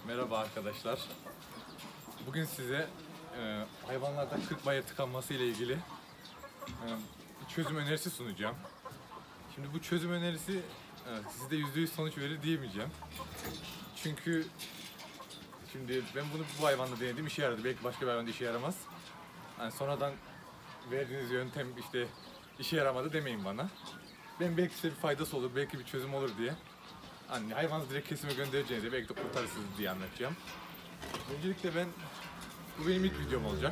Merhaba arkadaşlar. Bugün size hayvanlarda kırk baye tıkanması ile ilgili bir çözüm önerisi sunacağım. Şimdi bu çözüm önerisi sizde %100 sonuç verir diyemeyeceğim. Çünkü şimdi ben bunu bu hayvanda denedim, işe yaradı. Belki başka bir hayvanda işe yaramaz. Yani sonradan verdiğiniz yöntem işte işe yaramadı demeyin bana. Ben belki size bir faydası olur, belki bir çözüm olur diye. Hani hayvanı direkt kesime göndereceğinize belki de kurtarırsınız diye anlatacağım. Öncelikle bu benim ilk videom olacak.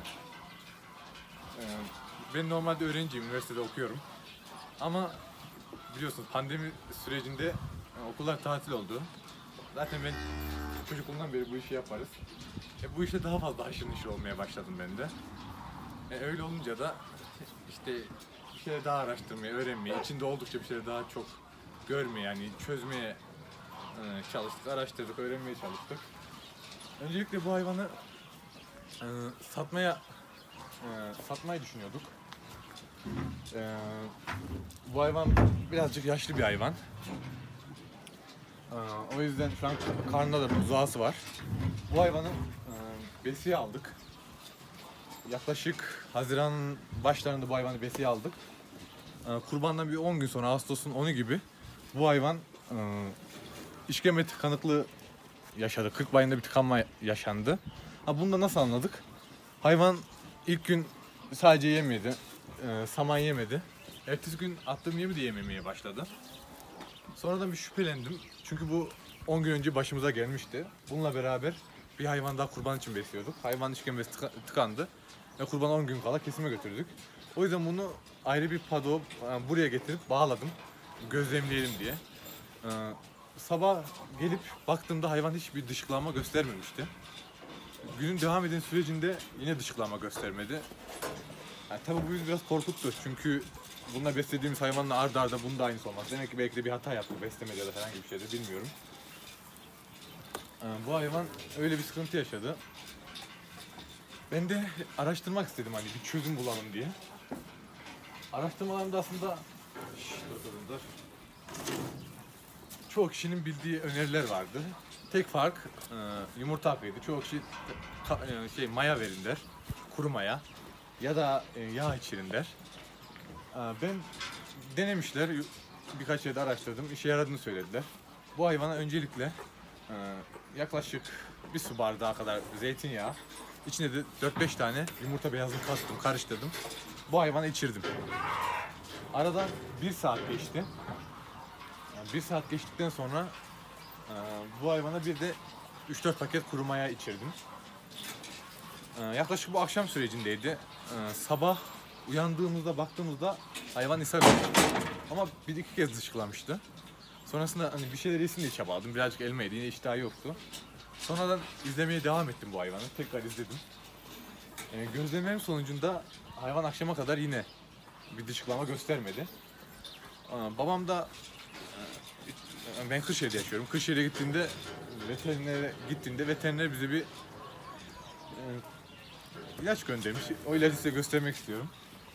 Ben normalde öğrenciyim, üniversitede okuyorum. Ama biliyorsunuz pandemi sürecinde okullar tatil oldu. Zaten ben çocukluğumdan beri bu işi yaparız. Bu işte daha fazla haşır neşir olmaya başladım ben de. Öyle olunca da işte bir şeyler daha araştırmaya, öğrenmeye, içinde oldukça bir şeyler daha çok görmeye, yani çözmeye çalıştık, araştırdık, öğrenmeye çalıştık. Öncelikle bu hayvanı satmayı düşünüyorduk. Bu hayvan birazcık yaşlı bir hayvan. O yüzden şu an karnında da buzağısı var. Bu hayvanı besiye aldık. Yaklaşık Haziran başlarında bu hayvanı besiye aldık. Kurbandan bir 10 gün sonra, Ağustos'un 10'u gibi bu hayvan işkembe tıkanıklığı yaşadı. 40 bayında bir tıkanma yaşandı. Bunu da nasıl anladık? Hayvan ilk gün sadece yemedi, saman yemedi. Ertesi gün attığım yemi de yememeye başladı. Sonradan bir şüphelendim. Çünkü bu 10 gün önce başımıza gelmişti. Bununla beraber bir hayvan daha kurban için besliyorduk. Hayvan işkembesi tıkandı ve kurban 10 gün kala kesime götürdük. O yüzden bunu ayrı bir padoğa buraya getirip bağladım. Gözlemleyelim diye. Sabah gelip baktığımda hayvan hiçbir dışkılama göstermemişti. Günün devam eden sürecinde yine dışkılama göstermedi. Tabii bu bizi biraz korkuttu çünkü bununla beslediğimiz hayvanla arda arda bunun da aynısı olmaz. Demek ki belki de bir hata yaptı beslemede ya da herhangi bir şeyde, bilmiyorum. Bu hayvan öyle bir sıkıntı yaşadı. Ben de araştırmak istedim, hani bir çözüm bulalım diye. Araştırmalarımda aslında çoğu kişinin bildiği öneriler vardı. Tek fark yumurta hakkıydı. Çoğu kişi maya verin der, kuru maya ya da yağ içirin der. Ben denemişler, birkaç yerde araştırdım, işe yaradığını söylediler. Bu hayvana öncelikle yaklaşık bir su bardağı kadar zeytinyağı, içine de 4-5 tane yumurta beyazını kattım, karıştırdım. Bu hayvana içirdim. Aradan 1 saat geçti. 1 saat geçtikten sonra bu hayvana bir de 3-4 paket kuru maya içirdim. Yaklaşık bu akşam sürecindeydi. Sabah uyandığımızda baktığımızda hayvan ishal oldu. Ama bir iki kez dışkılamıştı. Sonrasında hani bir şeyler yesin diye çabaladım. Birazcık elma yedi, yine iştahı yoktu. Sonradan izlemeye devam ettim bu hayvanı. Tekrar izledim. Gözlemlerim sonucunda hayvan akşama kadar yine bir dışkılama göstermedi. Babam da, ben Kırşehir'de yaşıyorum. Kırşehir'e gittiğimde veteriner bize bir ilaç göndermiş. O ilacı size göstermek istiyorum.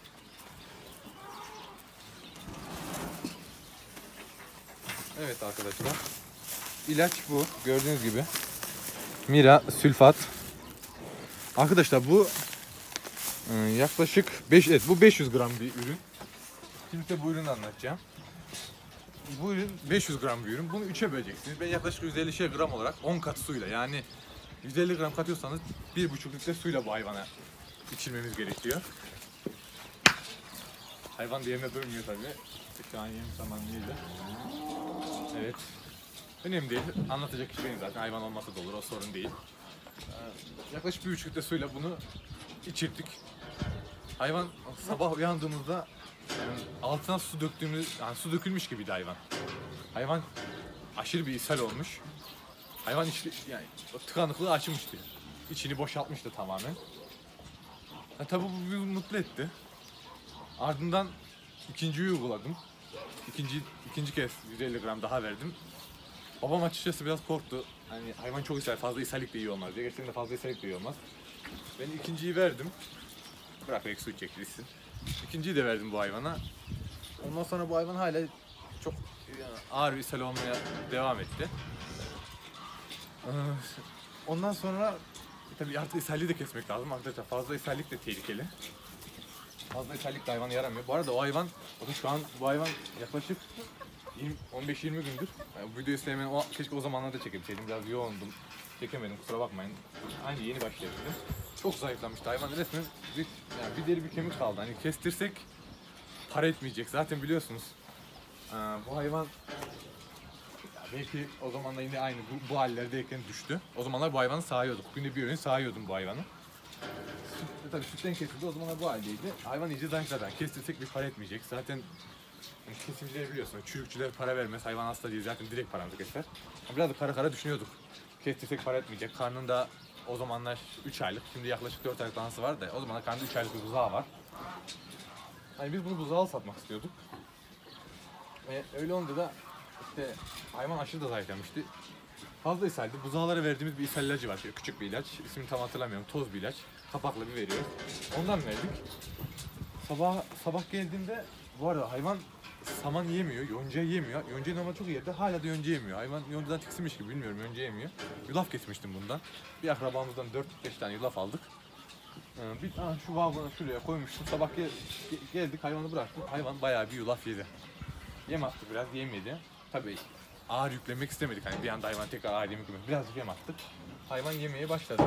Evet arkadaşlar. İlaç bu. Gördüğünüz gibi. Mira sülfat. Arkadaşlar bu yaklaşık bu 500 gram bir ürün. Şimdi de bu ürünü anlatacağım. Bu ürün 500 gram bir ürün. Bunu 3'e böleceksiniz. Ben yaklaşık 150 gram olarak 10 kat suyla, yani 150 gram katıyorsanız 1,5 litre suyla bu hayvana içirmemiz gerekiyor. Hayvan da yerine durmuyor tabii. Şu an yem zamanıyla. Evet. Önemli değil. Anlatacak kişi benim zaten. Hayvan olmasa da olur. O sorun değil. Yaklaşık 1,5 litre suyla bunu içirdik. Hayvan sabah uyandığımızda altına su su dökülmüş gibiydi hayvan. Hayvan aşırı bir ishal olmuş. Hayvan yani tıkanıklığı açmıştı. İçini boşaltmıştı tamamen. Tabii bu bizi mutlu etti. Ardından ikinciyi uyguladım. İkinci kez 150 gram daha verdim. Babam açıkçası biraz korktu. Hani hayvan çok ishal, fazla ishallik de iyi olmaz diye. Gerçekten de fazla ishallik de iyi olmaz. Ben ikinciyi verdim. Bırak belki su içecek birisi. İkinciyi de verdim bu hayvana. Ondan sonra bu hayvan hala çok ağır bir ishal olmaya devam etti. Ondan sonra tabii artık ishalliği de kesmek lazım arkadaşlar. Fazla ishallik de tehlikeli. Fazla ishallik de hayvana yaramıyor. Bu arada o hayvan, bakın şu an bu hayvan yaklaşık 15-20 gündür. Yani bu videoyu sevmeyen, keşke o zamanlarda çekebilseydim. Biraz yoğundum. Çekemedim, kusura bakmayın. Aynı yeni başlayabildim. Çok zayıflamıştı hayvan, resmen bir deri bir kemik kaldı. Hani kestirsek para etmeyecek. Zaten biliyorsunuz bu hayvan belki o zaman da yine aynı bu hallerdeyken düştü. O zamanlar bu hayvanı sağıyorduk. Günde bir öğün sağıyordum bu hayvanı. Tabii sütten kesildi, o zamanlar bu haldeydi. Hayvan iyice zayıfladı. Kestirsek bir para etmeyecek. Zaten kesimcileri biliyorsunuz. Çürükçüler para vermez. Hayvan hasta değil. Zaten direkt paramızı keser. Biraz da kara düşünüyorduk. Kestirsek para etmeyecek. Karnında o zamanlar 3 aylık. Şimdi yaklaşık 4 aylık danası var da o zamanlar karnında 3 aylık bir buzağı var. Hani biz bunu buzağlı satmak istiyorduk. Ve öyle olunca da işte hayvan aşırı da zayıflamıştı. Fazla ishaldi. Buzağlara verdiğimiz bir ishal ilacı var. Şöyle küçük bir ilaç. İsmini tam hatırlamıyorum. Toz bir ilaç. Kapakla bir veriyoruz. Ondan verdik. Sabah geldiğimde bu arada hayvan saman yemiyor, yonca yemiyor. Yoncayı normal çok yedi. Hala da yonca yemiyor. Hayvan yoncadan tiksinmiş gibi, bilmiyorum, yonca yemiyor. Yulaf kesmiştim bundan. Bir akrabamızdan 4-5 tane yulaf aldık. Şu vagonı şuraya koymuştum. Sabah geldik, hayvanı bıraktım. Hayvan bayağı bir yulaf yedi. Yem attı, biraz yem yedi. Tabii ağır yüklemek istemedik. Hani bir anda hayvan tekrar ağır yemek yemedi. Birazcık yem attık. Hayvan yemeye başladı.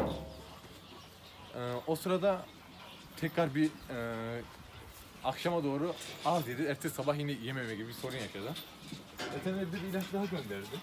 O sırada tekrar bir akşama doğru az yedi. Ertesi sabah yine yememe gibi bir sorun yaşadı. Veteriner bir ilaç daha gönderdi.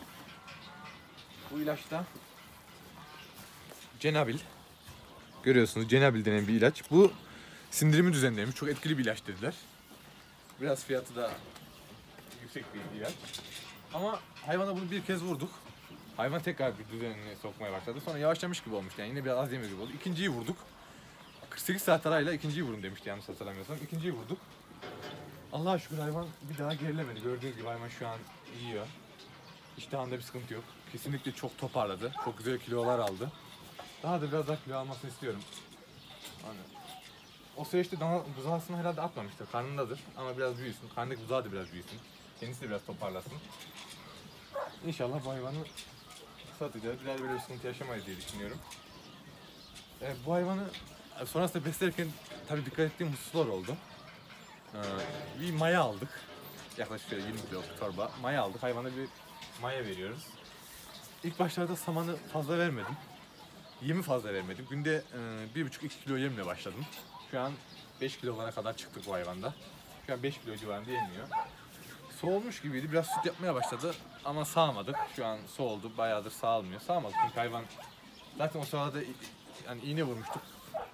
Bu ilaçta Cenabil. Görüyorsunuz, Cenabil denen bir ilaç. Bu sindirimi düzenlemiş. Çok etkili bir ilaç dediler. Biraz fiyatı da yüksek bir ilaç. Ama hayvana bunu bir kez vurduk. Hayvan tekrar bir düzenine sokmaya başladı. Sonra yavaşlamış gibi olmuştu. Yani yine biraz az yemiyor gibi oldu. İkinciyi vurduk. 48 saat arayla ikinciyi vurun demişti yanlış hatırlamıyorsam. İkinciyi vurduk. Allah'a şükür hayvan bir daha gerilemedi. Gördüğünüz gibi hayvan şu an yiyor. İştahında bir sıkıntı yok. Kesinlikle çok toparladı. Çok güzel kilolar aldı. Daha da biraz daha kilo almasını istiyorum. Hani o süreçte buzağısını herhalde atmamıştır. Karnındadır ama biraz büyüsün. Karnındaki buzağı da biraz büyüsün. Kendisi de biraz toparlasın. İnşallah bu hayvanı satacağız. Bir daha böyle bir sıkıntı yaşamayız diye düşünüyorum. Bu hayvanı sonrasında beslerken tabii dikkat ettiğim hususlar oldu. Bir maya aldık. Yaklaşık şöyle 20 kilo torba. Maya aldık. Hayvana bir maya veriyoruz. İlk başlarda samanı fazla vermedim. Yemi fazla vermedim. Günde 1,5-2 kilo yemle başladım. Şu an 5 kilolara kadar çıktık bu hayvanda. Şu an 5 kilo civarında yemiyor. Soğumuş gibiydi. Biraz süt yapmaya başladı ama sağmadık. Şu an soğuldu. Bayağıdır sağılmıyor. Sağmadık çünkü hayvan zaten o sırada yani iğne vurmuştuk.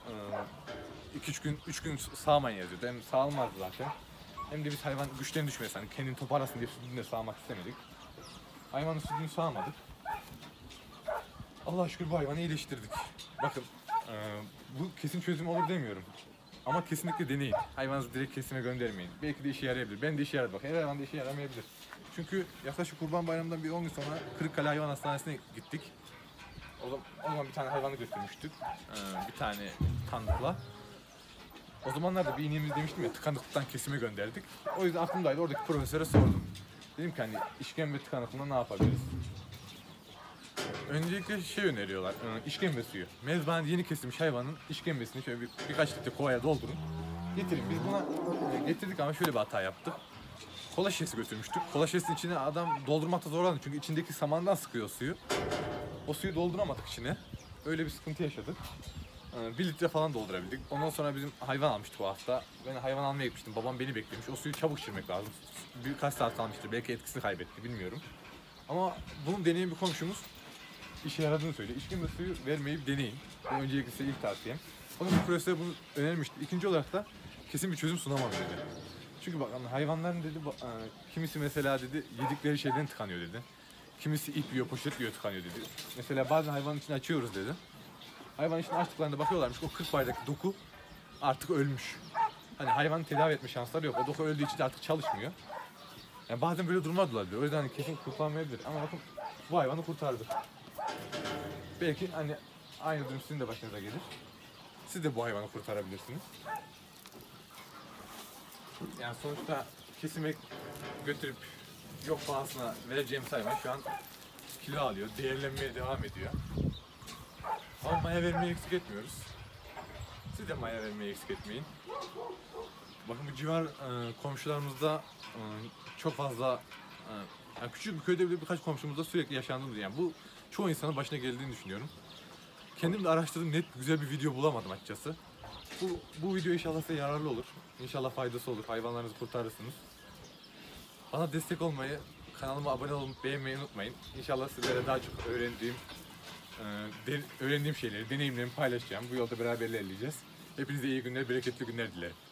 2-3 gün sağmayın yazıyordu. Hem sağılmazdı zaten. Hem de biz hayvan güçlerini düşmesin. Hani kendini toparlasın diye sütünü de sağmak istemedik. Hayvanın sütünü sağmadık. Allah'a şükür bu hayvanı iyileştirdik. Bakın bu kesin çözüm olur demiyorum. Ama kesinlikle deneyin. Hayvanınızı direkt kesime göndermeyin. Belki de işe yarayabilir. Ben de işe yaradı. Bak her hayvan da işe yaramayabilir. Çünkü yaklaşık Kurban Bayramı'ndan bir 10 gün sonra Kırıkkale Hayvan Hastanesi'ne gittik. O zaman bir tane hayvanı götürmüştük. Bir tane tanıkla. O zamanlar da bir iğnemiz demiştim ya, tıkanıklıktan kesime gönderdik. O yüzden aklımdaydı. Oradaki profesöre sordum. Dedim ki hani işkembe tıkanıklığında ne yapabiliriz? Öncelikle şey öneriyorlar, işkembe suyu. Mezbanede yeni kesilmiş hayvanın işkembesini şöyle birkaç litre kovaya doldurun. Getirin. Biz buna getirdik ama şöyle bir hata yaptık. Kola şişesi götürmüştük. Kola şişesinin içine adam doldurmakta zorlandı çünkü içindeki samandan sıkıyor suyu. O suyu dolduramadık içine. Öyle bir sıkıntı yaşadık. 1 litre falan doldurabildik. Ondan sonra bizim hayvan almıştık o hafta. Ben hayvan almaya gitmiştim. Babam beni beklemiş. O suyu çabuk içirmek lazım. Birkaç saat kalmıştır. Belki etkisini kaybetti. Bilmiyorum. Ama bunu deneyen bir komşumuz işe yaradığını söylüyor. İşkembe suyu vermeyi deneyin. Bu öncelikle size ilk tavsiyem. Onun bir profesör bunu önermişti. İkinci olarak da kesin bir çözüm sunamam dedi. Çünkü bak hayvanların dedi kimisi mesela dedi yedikleri şeyden tıkanıyor dedi. Kimisi ip yiyor, poşet yiyor, tıkanıyor dedi. Mesela bazen hayvanın içini açıyoruz dedi. Hayvanın içini açtıklarında bakıyorlarmış o 40 baydaki doku artık ölmüş. Hani hayvanı tedavi etme şansları yok. O doku öldüğü için artık çalışmıyor. Yani bazen böyle durumlar da olabilir. O yüzden hani kesin kurtarmayabilir. Ama bakın bu hayvanı kurtardı. Belki hani aynı durum sizin de başınıza gelir. Siz de bu hayvanı kurtarabilirsiniz. Yani sonuçta kesime götürüp yok pahasına vereceğimiz hayvan şu an kilo alıyor, değerlenmeye devam ediyor. Ama maya vermeyi eksik etmiyoruz. Siz de maya vermeyi eksik etmeyin. Bakın bu civar komşularımızda çok fazla yani küçük bir köyde bile birkaç komşumuzda sürekli yaşandığını, yani bu çoğu insanın başına geldiğini düşünüyorum. Kendim de araştırdım, net güzel bir video bulamadım açıkçası. Bu video inşallah size yararlı olur. İnşallah faydası olur. Hayvanlarınızı kurtarırsınız. Bana destek olmayı, kanalıma abone olup beğenmeyi unutmayın. İnşallah sizlere daha çok öğrendiğim şeyleri, deneyimlerimi paylaşacağım. Bu yolda beraber ilerleyeceğiz. Hepinize iyi günler, bereketli günler dilerim.